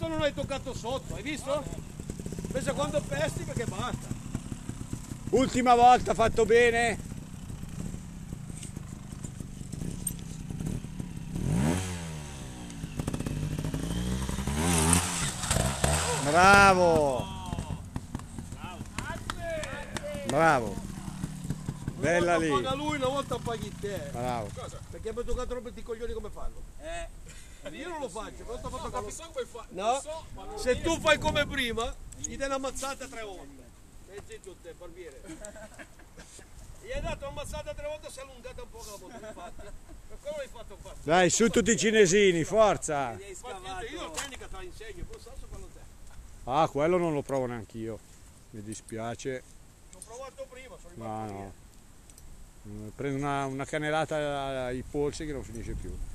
visto non hai toccato sotto, hai visto? Invece quando pesti perché basta. Ultima volta, fatto bene. Bravo. Bravo. Bella lì. Una volta paga lui, una volta paghi te. Bravo. Perché mi ha toccato rompere i coglioni come fanno. Io non lo faccio, però ti ho fatto capire. No, se tu fai come prima, gli dai una mazzata 3 volte. E zitto te, barbiere. Gli hai dato una mazzata 3 volte, si è allungata un po' la moto, infatti. Per quello l'hai fatto fare. Dai, su tutti i cinesini, forza. Infatti, io la tecnica te la insegno, poi salso quello te. Ah, quello non lo provo neanche io. Mi dispiace. L'ho provato prima, sono Ma rimasto no. Prendo una canelata ai polsi che non finisce più.